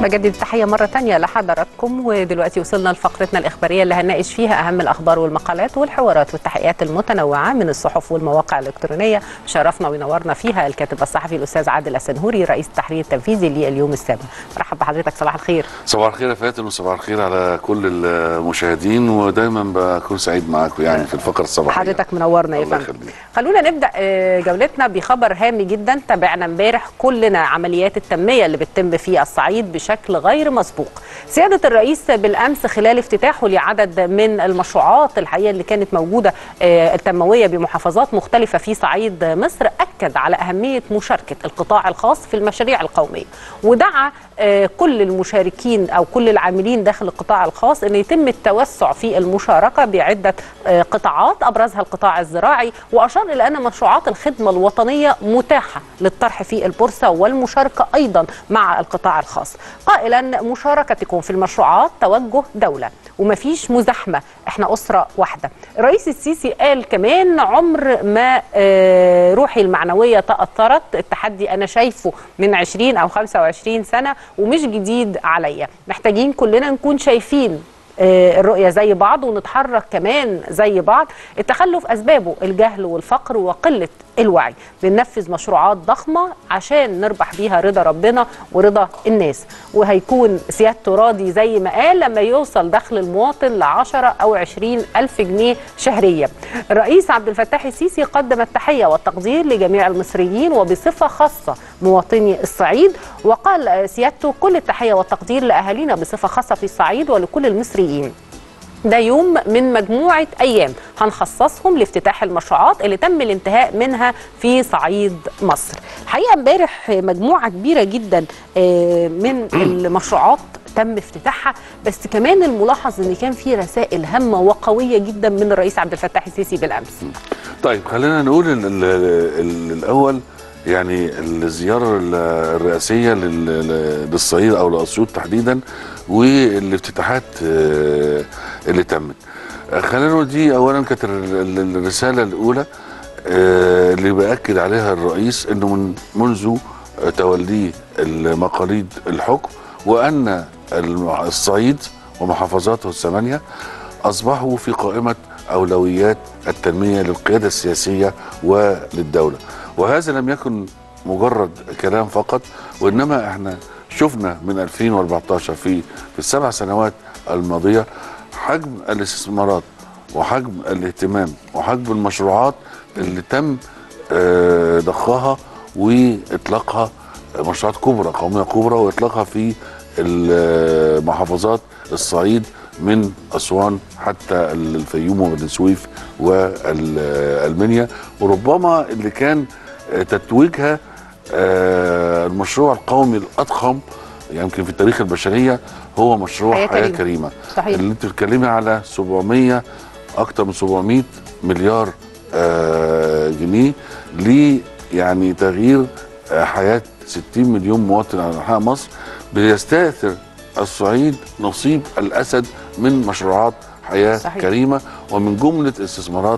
بجدد التحية مرة تانية لحضراتكم، ودلوقتي وصلنا لفقرتنا الإخبارية اللي هنناقش فيها أهم الأخبار والمقالات والحوارات والتحقيقات المتنوعة من الصحف والمواقع الإلكترونية. شرفنا وينورنا فيها الكاتب الصحفي الأستاذ عادل السنهوري رئيس التحرير التنفيذي لليوم السابع. مرحبا بحضرتك، صباح الخير. صباح الخير يا فاتن، وصباح الخير على كل المشاهدين، ودايما بكون سعيد معاكم يعني في الفقرة الصباحية. حضرتك منورنا يا فندم. خلونا نبدأ جولتنا بخبر هام جدا. تابعنا امبارح كلنا عمليات التنمية اللي بتتم في الصعيد بشكل غير مسبوق. سيادة الرئيس بالأمس خلال افتتاحه لعدد من المشروعات الحقيقة اللي كانت موجودة التنموية بمحافظات مختلفة في صعيد مصر، أكد على أهمية مشاركة القطاع الخاص في المشاريع القومية، ودعا كل المشاركين أو كل العاملين داخل القطاع الخاص أن يتم التوسع في المشاركة بعدة قطاعات أبرزها القطاع الزراعي، وأشار إلى أن مشروعات الخدمة الوطنية متاحة للطرح في البورصة والمشاركة أيضا مع القطاع الخاص، قائلا مشاركتكم في المشروعات توجه دولة ومفيش مزاحمة، احنا أسرة واحدة. الرئيس السيسي قال كمان عمر ما روحي المعنوية تأثرت، التحدي أنا شايفه من 20 أو 25 سنة ومش جديد عليا، محتاجين كلنا نكون شايفين الرؤية زي بعض ونتحرك كمان زي بعض. التخلف أسبابه الجهل والفقر وقلة الوعي، بننفذ مشروعات ضخمة عشان نربح بيها رضا ربنا ورضا الناس، وهيكون سيادته راضي زي ما قال لما يوصل دخل المواطن ل10 أو 20 ألف جنيه شهريا. الرئيس عبد الفتاح السيسي قدم التحية والتقدير لجميع المصريين وبصفة خاصة مواطني الصعيد، وقال سيادته كل التحية والتقدير لأهالينا بصفة خاصة في الصعيد ولكل المصريين. ده يوم من مجموعة أيام هنخصصهم لافتتاح المشروعات اللي تم الانتهاء منها في صعيد مصر. الحقيقة امبارح مجموعة كبيرة جدا من المشروعات تم افتتاحها، بس كمان الملاحظ ان كان في رسائل هامة وقوية جدا من الرئيس عبد الفتاح السيسي بالأمس. طيب خلينا نقول الأول يعني الزيارة الرئاسية للصعيد أو لأسيوط تحديدا والافتتاحات اللي تمت. خلينا نقول دي أولا كانت الرسالة الأولى اللي بأكد عليها الرئيس أنه منذ توليه مقاليد الحكم وأن الصعيد ومحافظاته الثمانية أصبحوا في قائمة أولويات التنمية للقيادة السياسية وللدولة، وهذا لم يكن مجرد كلام فقط، وإنما احنا شفنا من 2014 في ال7 سنوات الماضية حجم الاستثمارات وحجم الاهتمام وحجم المشروعات اللي تم ضخها واطلاقها، مشروعات كبرى قومية كبرى واطلاقها في المحافظات الصعيد من أسوان حتى الفيوم وبني سويف والمنيا، وربما اللي كان تتويجها المشروع القومي الأضخم يمكن في التاريخ البشرية هو مشروع حياة كريمة. صحيح. اللي انت بتتكلمي على 700 أكتر من 700 مليار جنيه يعني تغيير حياة 60 مليون مواطن على أنحاء مصر، بيستأثر الصعيد نصيب الأسد من مشروعات حياة صحيح. كريمة، ومن جملة الاستثمارات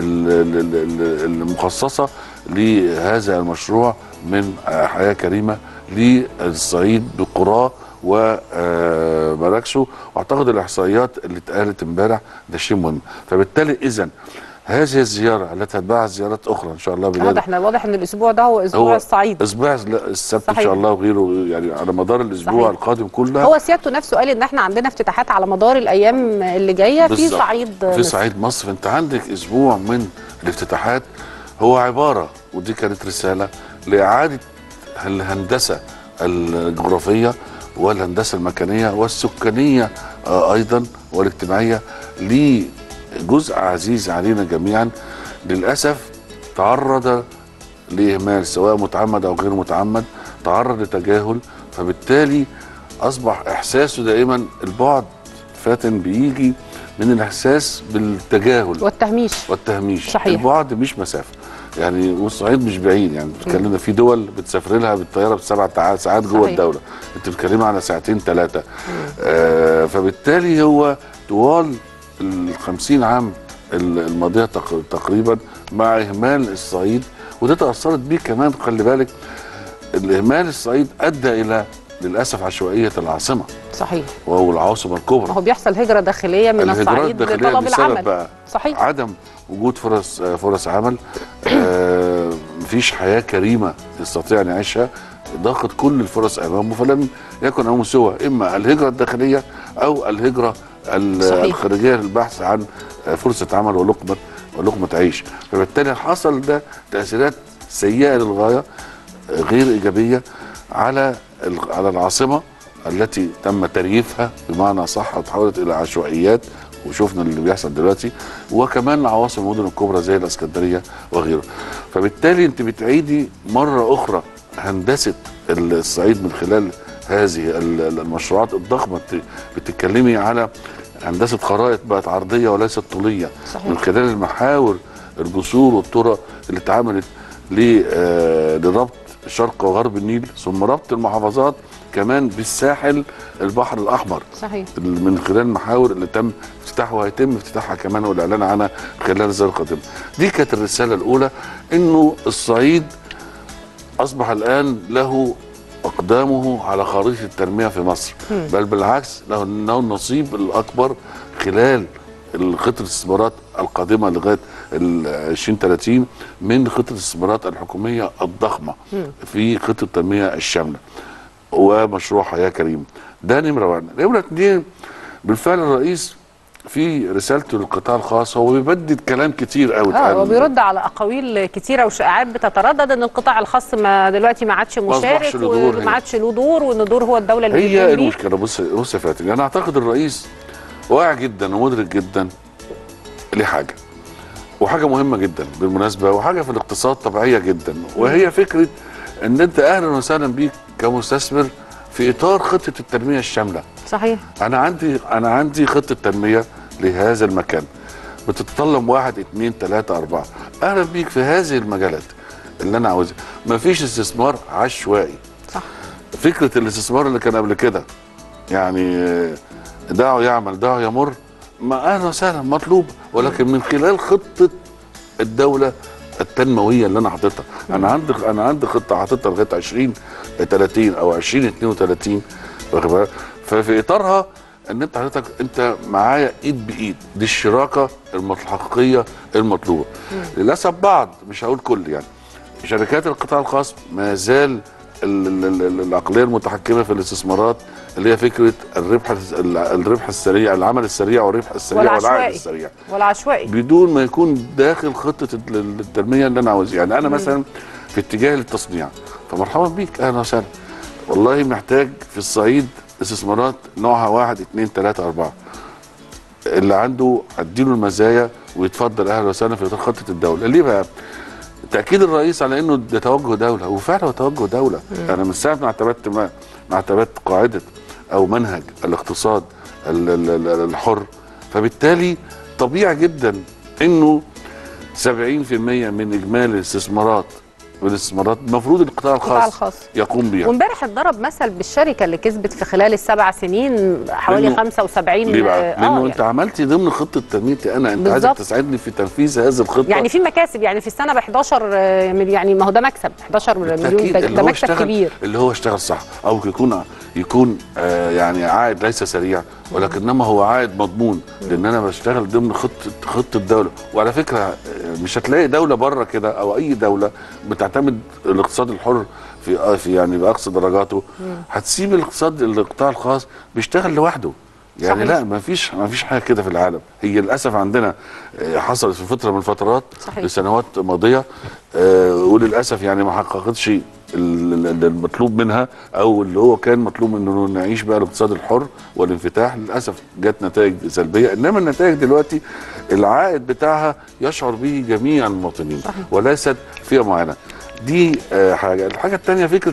المخصصة لهذا المشروع من حياة كريمة للصعيد بقراه ومراكزه. واعتقد الاحصائيات اللي اتقالت امبارح ده شيء مهم. فبالتالي اذا هذه الزياره التي تتبعها زيارات اخرى ان شاء الله واضح ان الاسبوع ده هو اسبوع الصعيد، اسبوع السبت صحيح. ان شاء الله وغيره، يعني على مدار الاسبوع صحيح. القادم كلها. هو سيادته نفسه قال ان احنا عندنا افتتاحات على مدار الايام اللي جايه في صعيد مصر. انت عندك اسبوع من الافتتاحات هو عباره، ودي كانت رساله لاعاده الهندسه الجغرافيه والهندسه المكانيه والسكانيه ايضا والاجتماعيه لجزء عزيز علينا جميعا للاسف تعرض لاهمال سواء متعمد او غير متعمد، تعرض لتجاهل، فبالتالي اصبح احساسه دائما البعد فاتن بيجي من الاحساس بالتجاهل والتهميش صحيح. البعد مش مسافه يعني، والصعيد مش بعيد يعني، بتتكلم في دول بتسافر لها بالطياره ب7 ساعات جوه الدوله، انت بتتكلمي على 2 3 ساعات. فبالتالي هو طوال ال50 عام الماضيه تقريبا مع اهمال الصعيد، وده تاثرت بيه كمان. خلي بالك الاهمال الصعيد ادى الى للاسف عشوائيه العاصمه. صحيح. وهو العاصمه الكبرى. ما هو بيحصل هجره داخليه من الصعيد لطلب العمل. بقى صحيح. عدم وجود فرص عمل، مفيش حياه كريمه يستطيع ان يعيشها، ضاقت كل الفرص امامه، فلم يكن امامه سوى اما الهجره الداخليه او الهجره الخارجيه للبحث عن فرصه عمل ولقمه عيش. فبالتالي حصل ده تاثيرات سيئه للغايه غير ايجابيه على العاصمه التي تم ترييفها بمعنى صح وتحولت الى عشوائيات، وشفنا اللي بيحصل دلوقتي، وكمان عواصم المدن الكبرى زي الاسكندريه وغيره. فبالتالي انت بتعيدي مره اخرى هندسه الصعيد من خلال هذه المشروعات الضخمه. بتتكلمي على هندسه خرائط بقت عرضيه وليست طوليه. صحيح. من خلال المحاور الجسور والطرق اللي اتعملت لربط شرق وغرب النيل، ثم ربط المحافظات كمان بالساحل البحر الاحمر. صحيح. من خلال المحاور اللي تم افتتاحها وهيتم افتتاحها كمان والاعلان عنها خلال السنه القادمه. دي كانت الرساله الاولى، انه الصعيد اصبح الان له اقدامه على خريطه التنميه في مصر، بل بالعكس له النصيب الاكبر خلال خطه الاستثمارات القادمه لغايه 2030 من خطه الاستثمارات الحكوميه الضخمه في خطه التنميه الشامله ومشروع حياه كريمه. ده نمره واحد. نمره اتنين، بالفعل الرئيس في رسالته للقطاع الخاص هو بيبدد كلام كتير قوي. هو بيرد على اقاويل كتيره وشائعات بتتردد ان القطاع الخاص دلوقتي ما عادش مشارك وما عادش له دور، وان دور هو الدوله اللي بيقوم بيه. هي المشكله. بص يا فاتن، انا اعتقد الرئيس واعي جدا ومدرك جدا لحاجه، وحاجه مهمه جدا بالمناسبه، وحاجه في الاقتصاد طبيعيه جدا، وهي فكره ان انت اهلا وسهلا بيك كمستثمر في اطار خطه التنميه الشامله. صحيح. انا عندي خطه تنميه لهذا المكان بتتطلب 1 2 3 4. اهلا بيك في هذه المجالات اللي انا عاوزها. مفيش استثمار عشوائي. صح. فكره الاستثمار اللي كان قبل كده يعني دعوا يعمل دعوا يمر، ما اهلا وسهلا مطلوب، ولكن من خلال خطه الدوله التنمويه اللي انا حاططها. انا عندي خطه حاططها لغايه 2030 او 2032، واخد بالك؟ ففي اطارها ان انت حضرتك انت معايا ايد بايد، دي الشراكه الحقيقيه المطلوبه. للاسف بعض، مش هقول كل، يعني شركات القطاع الخاص ما زال العقليه المتحكمه في الاستثمارات اللي هي فكره الربح السريع، العمل السريع والربح السريع والعائد السريع والعشوائي، بدون ما يكون داخل خطه التنميه اللي انا عاوزها. يعني انا مثلا في اتجاه للتصنيع، فمرحبا بيك اهلا وسهلا. والله محتاج في الصعيد استثمارات نوعها 1 2 3 4. اللي عنده اديله المزايا ويتفضل اهلا وسهلا في خطه الدوله. ليه بقى؟ تاكيد الرئيس على انه ده توجه دوله، وفعلا هو توجه دوله. انا من ساعه ما اعتمدت قاعده او منهج الاقتصاد الحر، فبالتالي طبيعي جدا انه 70% من اجمالي الاستثمارات المفروض القطاع الخاص يقوم بيها. وامبارح اتضرب مثل بالشركه اللي كسبت في خلال ال7 سنين حوالي 75. ليه بقى؟ لانه انت عملتي ضمن خطه تنميتي انت عايزك تساعدني في تنفيذ هذه الخطه. يعني في مكاسب، يعني في السنه ب 11 يعني ما هو ده مكسب 11 مليون، ده مكسب كبير. اللي هو اشتغل صح، او يكون يعني عائد ليس سريع، ولكنما هو عائد مضمون، لان انا بشتغل ضمن خطه الدوله. وعلى فكره مش هتلاقي دوله بره كده او اي دوله بتعتمد الاقتصاد الحر في يعني باقصى درجاته، هتسيب القطاع الخاص بيشتغل لوحده. يعني صحيح. لا، ما فيش حاجه كده في العالم. هي للاسف عندنا حصلت في فتره من الفترات لسنوات ماضيه، وللاسف يعني ما حققتش المطلوب منها، او اللي هو كان مطلوب انه نعيش بقى الاقتصاد الحر والانفتاح. للاسف جت نتائج سلبيه، انما النتائج دلوقتي العائد بتاعها يشعر به جميع المواطنين وليست فئه معينه. دي حاجه. الحاجه الثانيه فكره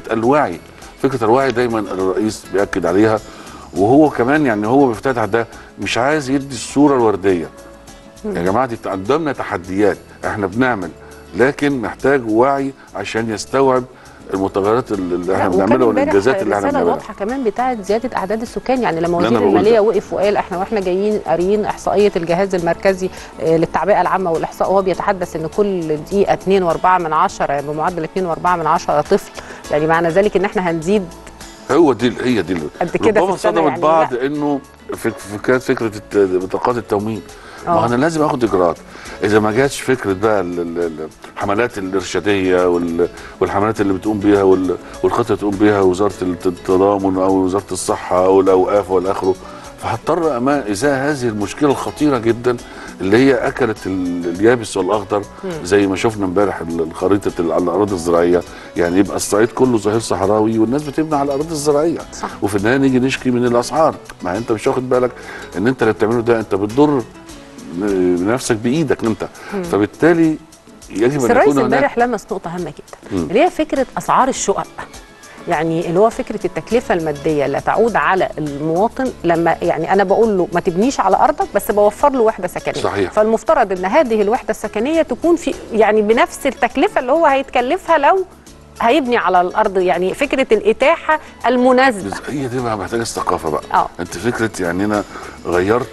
الوعي دايما الرئيس بيأكد عليها، وهو كمان يعني هو بيفتتح ده مش عايز يدي الصوره الورديه. يا جماعه دي قدامنا تحديات احنا بنعمل، لكن محتاج وعي عشان يستوعب المتغيرات اللي احنا بنعملها والانجازات اللي احنا بنعملها. واضحه كمان بتاعه زياده اعداد السكان. يعني لما وزير الماليه وقف وقال واحنا جايين قاريين احصائيه الجهاز المركزي للتعبئه العامه والاحصاء، وهو بيتحدث ان كل دقيقه 2.4 بمعدل 2.4 طفل، يعني معنى ذلك ان احنا هنزيد هي دي قد كده ربما صدمت يعني بعض انه كانت فكره بطاقات التموين. ما انا لازم اخد اجراءات. اذا ما جاتش فكره بقى الحملات الارشاديه والحملات اللي بتقوم بيها والخطه تقوم بيها وزاره التضامن او وزاره الصحه او الاوقاف والى اخره، فهضطر امام ازاء هذه المشكله الخطيره جدا اللي هي اكلت اليابس والاخضر. زي ما شفنا امبارح الخريطه على الاراضي الزراعيه، يعني يبقى الصعيد كله ظهير صحراوي والناس بتبني على الاراضي الزراعيه، صح. وفي النهايه نيجي نشكي من الاسعار. ما انت مش واخد بالك ان انت اللي بتعمله ده انت بتضر بنفسك بايدك انت. فبالتالي يجب ان يكون امبارح لمس نقطه هامه جدا اللي هي فكره اسعار الشقق، يعني اللي هو فكره التكلفه الماديه اللي تعود على المواطن. لما يعني انا بقول له ما تبنيش على ارضك بس بوفر له وحده سكنيه، صحيح. فالمفترض ان هذه الوحده السكنيه تكون في يعني بنفس التكلفه اللي هو هيتكلفها لو هيبني على الارض، يعني فكره الاتاحه المناسبه. هي دي بقى محتاجه الثقافه بقى. انت فكره يعني انا غيرت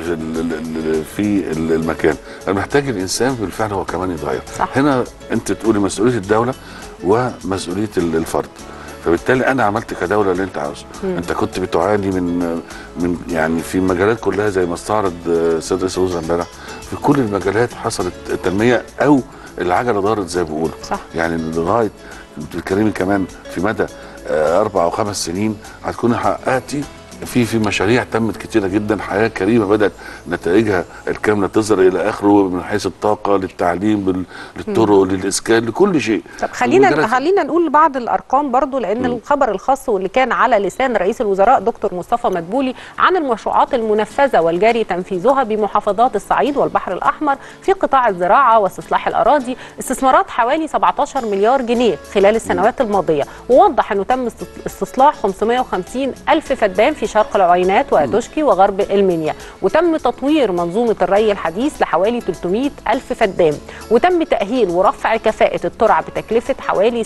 في المكان، انا محتاج الانسان بالفعل هو كمان يتغير. صح. هنا انت تقولي مسؤوليه الدوله ومسؤوليه الفرد. فبالتالي انا عملت كدوله اللي انت عاوزه. انت كنت بتعاني من يعني في المجالات كلها زي ما استعرض السيد رئيس الوزراء امبارح، في كل المجالات حصلت تنميه او العجله دارت زي ما بيقولوا. صح. يعني لغايه بتتكلمي كمان في مدى 4 أو 5 سنين هتكوني حققتي في مشاريع تمت كتيره جدا، حياه كريمه بدات نتائجها الكامله تظهر الى اخره من حيث الطاقه للتعليم للطرق للاسكان لكل شيء. طب خلينا نقول بعض الارقام برضو، لان الخبر الخاص واللي كان على لسان رئيس الوزراء دكتور مصطفى مدبولي عن المشروعات المنفذه والجاري تنفيذها بمحافظات الصعيد والبحر الاحمر في قطاع الزراعه واستصلاح الاراضي، استثمارات حوالي 17 مليار جنيه خلال السنوات الماضيه، ووضح انه تم استصلاح 550 الف فدان في شرق العوينات وتشكي وغرب المنيا، وتم تطوير منظومه الري الحديث لحوالي 300 الف فدان، وتم تاهيل ورفع كفاءه الترع بتكلفه حوالي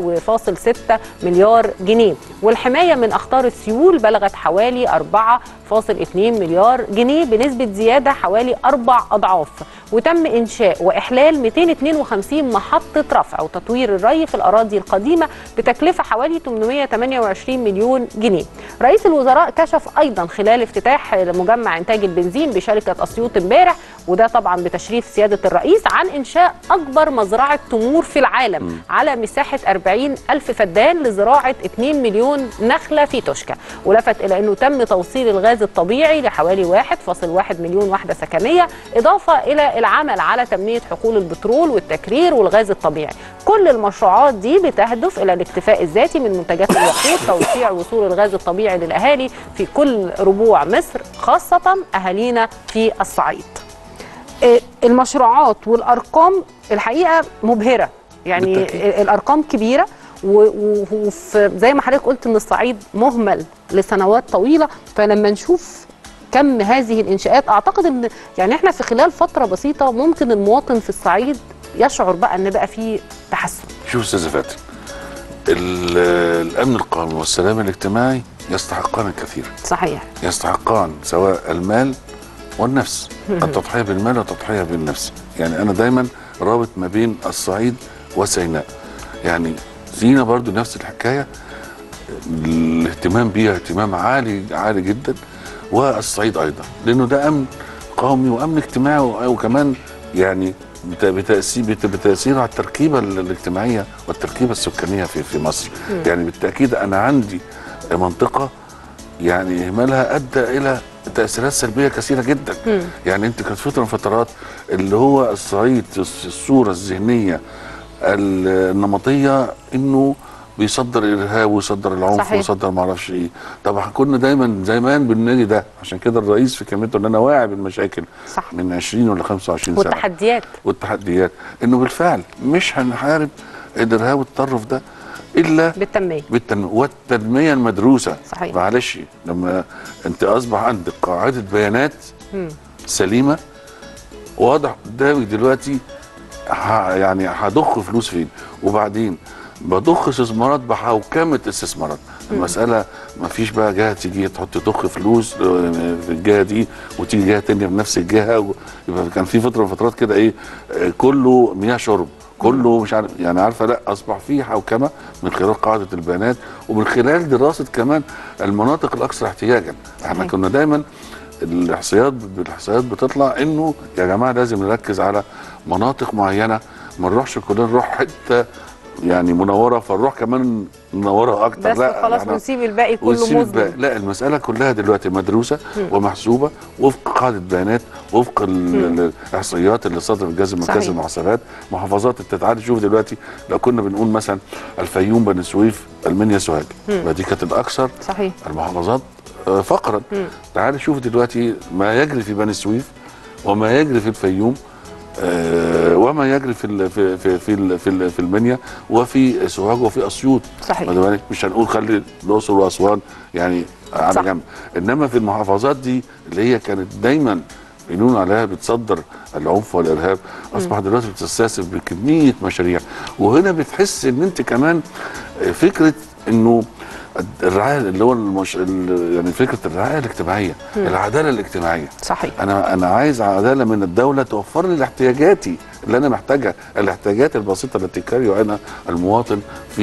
6.6 مليار جنيه، والحمايه من اخطار السيول بلغت حوالي 4.2 مليار جنيه بنسبه زياده حوالي 4 اضعاف، وتم انشاء واحلال 252 محطه رفع وتطوير الري في الاراضي القديمه بتكلفه حوالي 828 مليون جنيه. رئيس الوزراء كشف ايضا خلال افتتاح مجمع انتاج البنزين بشركه اسيوط امبارح، وده طبعا بتشريف سياده الرئيس، عن انشاء اكبر مزرعه تمور في العالم على مساحه 40 الف فدان لزراعه 2 مليون نخله في توشكا، ولفت الى انه تم توصيل الغاز الطبيعي لحوالي 1.1 مليون وحده سكنيه، اضافه الى العمل على تنميه حقول البترول والتكرير والغاز الطبيعي. كل المشروعات دي بتهدف الى الاكتفاء الذاتي من منتجات الوقود، توسيع وصول الغاز الطبيعي للاهالي في كل ربوع مصر، خاصه اهالينا في الصعيد. المشروعات والارقام الحقيقه مبهره، يعني بالتأكيد. الارقام كبيره، وزي ما حضرتك قلت ان الصعيد مهمل لسنوات طويله، فلما نشوف كم هذه الانشاءات اعتقد ان يعني احنا في خلال فتره بسيطه ممكن المواطن في الصعيد يشعر بقى ان بقى في تحسن. شوف استاذه فاتن، الامن القومي والسلام الاجتماعي يستحقان الكثير. صحيح. يستحقان سواء المال والنفس، التضحيه بالمال والتضحيه بالنفس. يعني انا دايما رابط ما بين الصعيد وسيناء. يعني سينا برضو نفس الحكايه، الاهتمام بيها اهتمام عالي جدا، والصعيد ايضا، لانه ده امن قومي وامن اجتماعي، وكمان يعني بتاثير على التركيبه الاجتماعيه والتركيبه السكانيه في مصر. يعني بالتاكيد انا عندي منطقه يعني اهمالها ادى الى تاثيرات سلبيه كثيره جدا. يعني انت كانت فتره من فترات اللي هو الصعيد الصوره الذهنيه النمطيه انه بيصدر الارهاب ويصدر العنف ويصدر ما اعرفش ايه. طبعا كنا دايما زمان بالنادي ده، عشان كده الرئيس في كلمته ان انا واعي بالمشاكل. صح. من 20 ولا 25 سنه والتحديات انه بالفعل مش هنحارب الارهاب والتطرف ده الا بالتنميه والتنميه المدروسه. صحيح. معلش لما انت اصبح عندك قاعده بيانات سليمه واضح قدامك دلوقتي يعني هضخ فلوس فين، وبعدين بضخ استثمارات بحوكمه استثمارات. المساله ما فيش بقى جهه تيجي تضخ فلوس في الجهه دي وتيجي جهه ثانيه في نفس الجهه. يبقى كان في فتره من فترات كده ايه، كله مياه شرب كله مش عارف يعني عارفه، لا اصبح في حوكمه من خلال قاعده البيانات ومن خلال دراسه كمان المناطق الاكثر احتياجا. احنا كنا دايما الاحصائيات بتطلع انه يا جماعه لازم نركز على مناطق معينه، ما نروحش كلنا نروح حته يعني منوره فنروح كمان منوره اكتر، بس لا خلاص ونسيب الباقي كله مظلم. لا المساله كلها دلوقتي مدروسه ومحسوبه وفق قاعده بيانات، وفق الاحصائيات اللي صدرت الجهاز المركزي للمحاسبات. محافظات التتعاد، شوف دلوقتي لو كنا بنقول مثلا الفيوم، بني سويف، المنيا، سوهاج، دي كانت الاكثر صحيح المحافظات فقرا. تعال شوف دلوقتي ما يجري في بني سويف وما يجري في الفيوم وما يجري في المنيا وفي سوهاج وفي اسيوط. صحيح. مش هنقول خلي الاقصر واسوان يعني على جنب، انما في المحافظات دي اللي هي كانت دايما بيقولون عليها بتصدر العنف والارهاب، اصبح دلوقتي بتستهدف بكميه مشاريع. وهنا بتحس ان انت كمان فكره انه الرعايه اللي هو يعني فكره الرعايه الاجتماعيه، العداله الاجتماعيه. صحيح. انا عايز عداله من الدوله توفر لي احتياجاتي اللي انا محتاجها، الاحتياجات البسيطه التي كان يعانيها المواطن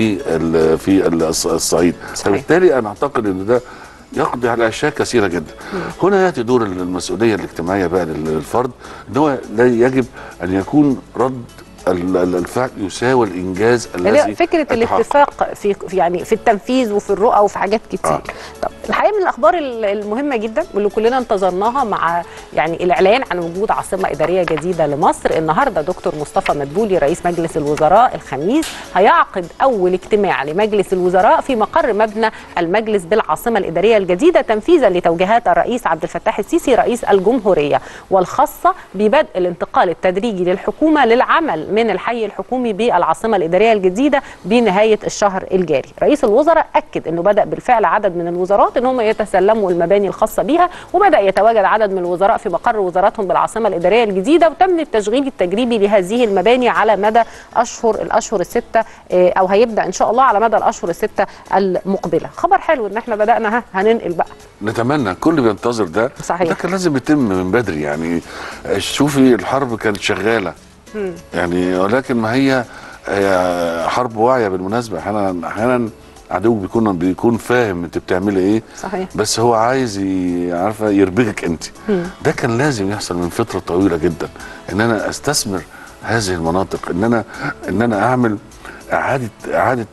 في الصعيد. فبالتالي انا اعتقد ان ده يقضي على اشياء كثيره جدا. هنا ياتي دور المسؤوليه الاجتماعيه بقى للفرد، ان هو لا يجب ان يكون رد الفعل يساوي الانجاز الذي فكره الاتفاق في يعني في التنفيذ وفي الرؤى وفي حاجات كتير. طب الحقيقه من الاخبار المهمه جدا واللي كلنا انتظرناها مع يعني الاعلان عن وجود عاصمه اداريه جديده لمصر، النهارده دكتور مصطفى مدبولي رئيس مجلس الوزراء الخميس هيعقد اول اجتماع لمجلس الوزراء في مقر مبنى المجلس بالعاصمه الاداريه الجديده تنفيذا لتوجيهات الرئيس عبد الفتاح السيسي رئيس الجمهوريه، والخاصه ببدء الانتقال التدريجي للحكومه للعمل من الحي الحكومي بالعاصمه الاداريه الجديده بنهايه الشهر الجاري. رئيس الوزراء اكد انه بدا بالفعل عدد من الوزارات ان هم يتسلموا المباني الخاصه بيها، وبدا يتواجد عدد من الوزراء في مقر وزاراتهم بالعاصمه الاداريه الجديده، وتم التشغيل التجريبي لهذه المباني على مدى الاشهر السته، او هيبدا ان شاء الله على مدى الاشهر السته المقبله. خبر حلو ان احنا بدانا هننقل بقى. نتمنى الكل بينتظر ده. صحيح. ده كان لازم يتم من بدري يعني. شوفي الحرب كانت شغاله يعني، ولكن ما هي حرب واعيه بالمناسبه. احيانا عدوك بيكون فاهم انت بتعملي ايه. صحيح. بس هو عايز عارفه يربكك انت. ده كان لازم يحصل من فتره طويله جدا، ان انا استثمر هذه المناطق، ان انا اعمل اعاده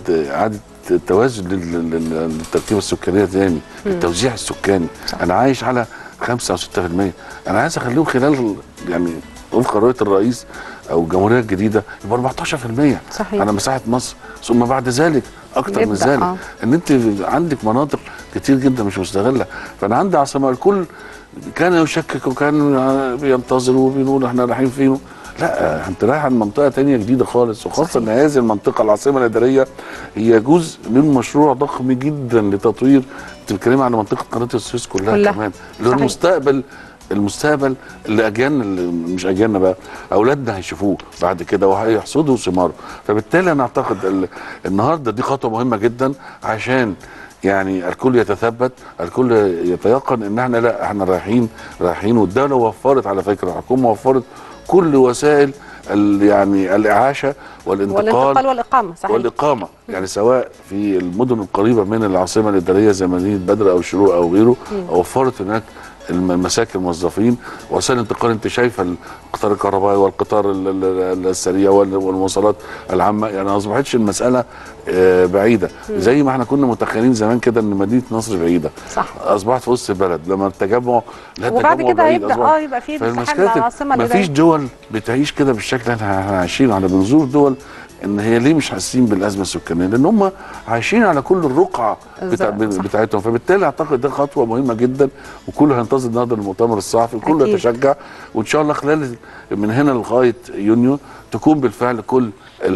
توازن للتركيبه السكانيه تاني، التوزيع السكاني. صح. انا عايش على 5 أو 6%، انا عايز اخليهم خلال يعني وفق رؤيه الرئيس او الجمهوريه الجديده يبقى 14% صحيح. على مساحه مصر، ثم بعد ذلك اكتر من ذلك. ان انت عندك مناطق كتير جدا مش مستغله. فانا عندي عاصمه، الكل كان يشكك وكان بينتظر وبيقول احنا رايحين فين. لا، انت رايح عن منطقه ثانيه جديده خالص، وخاصه ان هذه المنطقه العاصمه الاداريه هي جزء من مشروع ضخم جدا لتطوير. انت بتتكلمي عن منطقه قناه السويس كلها كمان، اللي هو المستقبل اللي اجيالنا، اللي مش اجيالنا بقى، اولادنا هيشوفوه بعد كده وهيحصدوا ثماره. فبالتالي انا اعتقد النهارده دي خطوه مهمه جدا، عشان يعني الكل يتثبت، الكل يتيقن ان احنا لا، احنا رايحين. والدوله وفرت، على فكره الحكومه وفرت كل وسائل يعني الاعاشه والانتقال والاقامه. صحيح. والاقامه يعني سواء في المدن القريبه من العاصمه الاداريه زي مدينه بدر او الشروق او غيره، وفرت هناك المساكن الموظفين، وسائل الانتقال. انت شايفه القطار الكهربائي والقطار السريع والمواصلات العامه، يعني ما اصبحتش المساله بعيده زي ما احنا كنا متخيلين زمان كده ان مدينه نصر بعيده. صح. اصبحت في وسط البلد. لما التجمع وبعد كده هيبدا يبقى في مساحات العاصمه الاداريه. ما فيش دول بتعيش كده بالشكل اللي احنا عايشينه. احنا بنزور دول ان هي ليه مش حاسين بالازمه السكانيه؟ لان هم عايشين على كل الرقعه بتاعتهم. فبالتالي اعتقد ده خطوه مهمه جدا، وكله هينتظر النهارده المؤتمر الصحفي، وكله يتشجع، وان شاء الله خلال من هنا لغايه يونيو تكون بالفعل كل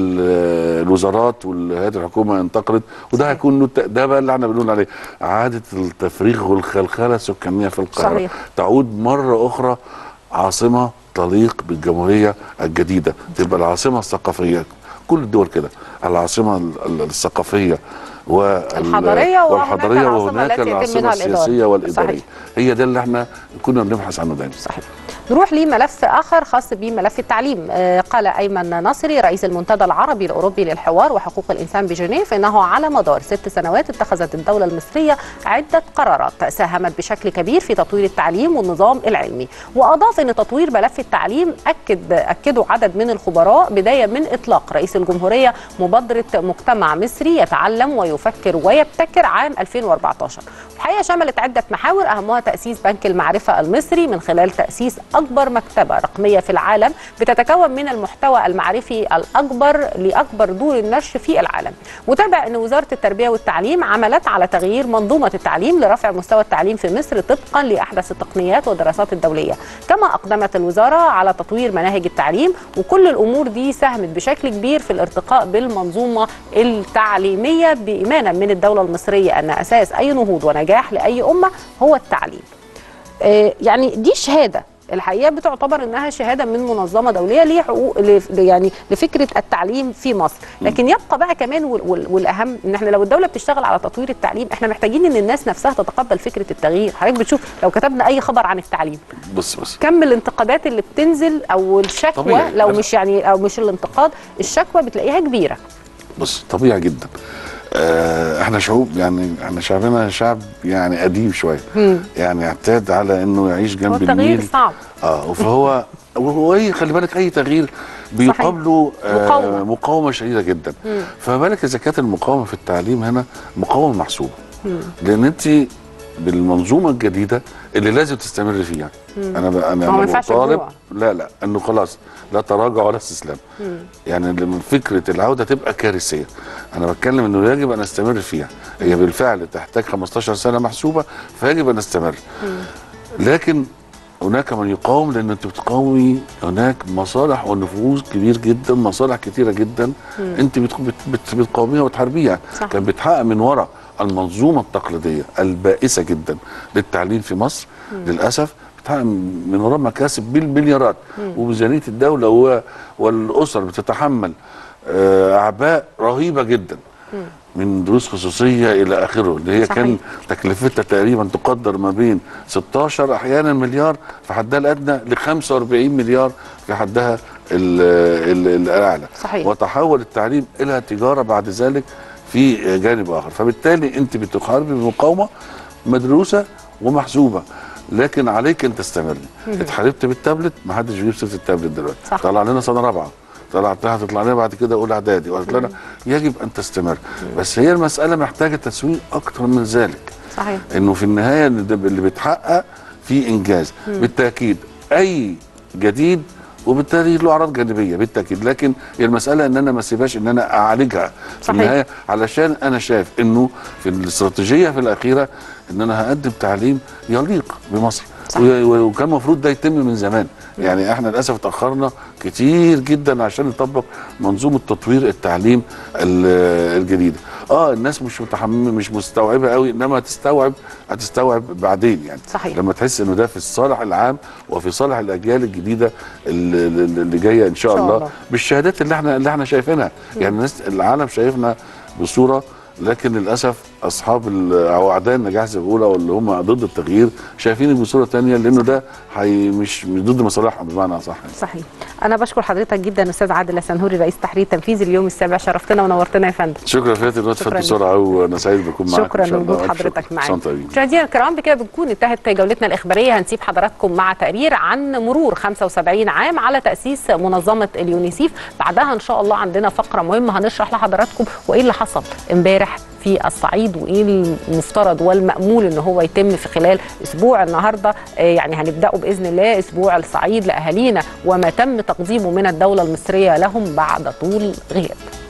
الوزارات والهيئات الحكومه انتقلت. وده هيكون ده بقى اللي احنا بنقول عليه اعاده التفريغ والخلخله السكانيه في القاهره. صحيح. تعود مره اخرى عاصمه تليق بالجمهوريه الجديده، تبقى العاصمه الثقافيه. كل الدول كده، العاصمه الثقافيه والحضريه وهناك العاصمه السياسيه والاداريه. هي ده اللي احنا كنا بنبحث عنه دايما. صحيح. نروح لملف آخر خاص بملف التعليم. قال أيمن ناصري رئيس المنتدى العربي الأوروبي للحوار وحقوق الإنسان بجنيف إنه على مدار 6 سنوات اتخذت الدولة المصرية عدة قرارات ساهمت بشكل كبير في تطوير التعليم والنظام العلمي. وأضاف أن تطوير ملف التعليم أكدوا عدد من الخبراء بداية من إطلاق رئيس الجمهورية مبادرة مجتمع مصري يتعلم ويفكر ويبتكر عام 2014. الحقيقة شملت عدة محاور أهمها تأسيس بنك المعرفة المصري من خلال تأسيس أكبر مكتبة رقمية في العالم بتتكون من المحتوى المعرفي الأكبر لأكبر دور النشر في العالم. وتابع أن وزارة التربية والتعليم عملت على تغيير منظومة التعليم لرفع مستوى التعليم في مصر طبقا لأحدث التقنيات والدراسات الدولية. كما أقدمت الوزارة على تطوير مناهج التعليم، وكل الأمور دي ساهمت بشكل كبير في الارتقاء بالمنظومة التعليمية بإيمانا من الدولة المصرية أن أساس أي نهوض ونجاح لأي أمة هو التعليم. يعني دي شهادة الحقيقه بتعتبر انها شهاده من منظمه دوليه ليه حقوق يعني لفكره التعليم في مصر. لكن يبقى بقى كمان والاهم ان احنا لو الدوله بتشتغل على تطوير التعليم احنا محتاجين ان الناس نفسها تتقبل فكره التغيير. حضرتك بتشوف لو كتبنا اي خبر عن التعليم بص كم الانتقادات اللي بتنزل او الشكوى طبيعي. لو مش يعني او مش الانتقاد الشكوى بتلاقيها كبيره. بص طبيعي جدا. احنا احنا شعبنا شعب يعني قديم شويه، يعني اعتاد على انه يعيش جنب النيل. التغيير صعب. فهو خلي بالك اي تغيير بيقابله مقاومه شديده جدا. فما بالك اذا كانت المقاومه في التعليم هنا مقاومه محسوبه. لان انت بالمنظومه الجديده اللي لازم تستمر فيها. انا طالب لا انه خلاص لا تراجع ولا استسلام. يعني فكره العوده تبقى كارثيه. انا بتكلم انه يجب ان نستمر فيها. هي بالفعل تحتاج 15 سنه محسوبه فيجب ان نستمر. لكن هناك من يقاوم، لان انت بتقاومي هناك مصالح ونفوذ كبير جدا، مصالح كثيره جدا انت بتقاوميها وتحاربيها. كان بتحقق من وراء المنظومه التقليديه البائسه جدا للتعليم في مصر للاسف بتحقق من وراء مكاسب بالمليارات. وميزانيه الدوله والاسر بتتحمل اعباء رهيبه جدا من دروس خصوصيه الى اخره، اللي هي كان تكلفتها تقريبا تقدر ما بين 16 احيانا مليار في حدها الادنى ل 45 مليار في حدها الاعلى. وتحول التعليم الى تجاره بعد ذلك في جانب اخر. فبالتالي انت بتحاربي بمقاومه مدروسه ومحسوبه، لكن عليك ان تستمري. اتحاربت بالتابلت، ما حدش بيجيب سيره التابلت دلوقتي. طلع لنا سنه رابعه، هتطلع لنا بعد كده اولى اعدادي، وهتطلع يجب ان تستمر. بس هي المساله محتاجه تسويق اكتر من ذلك. صحيح. انه في النهايه اللي بيتحقق في انجاز. بالتاكيد اي جديد وبالتالي له اعراض جانبيه بالتاكيد، لكن هي المساله ان انا ما اسيبهاش ان انا اعالجها في النهايه، علشان انا شايف انه في الاستراتيجيه في الاخيره ان انا هقدم تعليم يليق بمصر. وكان المفروض ده يتم من زمان. يعني احنا للاسف اتاخرنا كتير جدا عشان نطبق منظومه تطوير التعليم الجديده. الناس مش مستوعبه قوي، انما هتستوعب بعدين يعني. صحيح. لما تحس انه ده في الصالح العام وفي صالح الاجيال الجديده اللي جايه ان شاء الله بالشهادات اللي احنا شايفينها. يعني الناس العالم شايفنا بصوره، لكن للاسف اصحاب او اعداء النجاح زي ما بيقولوا واللي هم ضد التغيير شايفين بصوره ثانيه، لانه ده مش ضد مصالحهم بمعنى صح. صحيح. انا بشكر حضرتك جدا استاذ عادل السنهوري رئيس تحرير تنفيذي اليوم السابع، شرفتنا ونورتنا يا فندم. شكرا فاتن، الوقت فات بسرعه وانا سعيد بكون معاك. شكرا لوجود حضرتك معانا. مشاهدينا الكرام بكده بنكون انتهت جولتنا الاخباريه. هنسيب حضراتكم مع تقرير عن مرور 75 عام على تاسيس منظمه اليونيسيف. بعدها ان شاء الله عندنا فقره مهمه هنشرح لحضراتكم وايه اللي حصل امبارح في الصعيد وايه المفترض والمأمول ان هو يتم في خلال اسبوع النهارده. يعني هنبداه باذن الله اسبوع الصعيد لاهالينا وما تم تقديمه من الدوله المصريه لهم بعد طول غياب.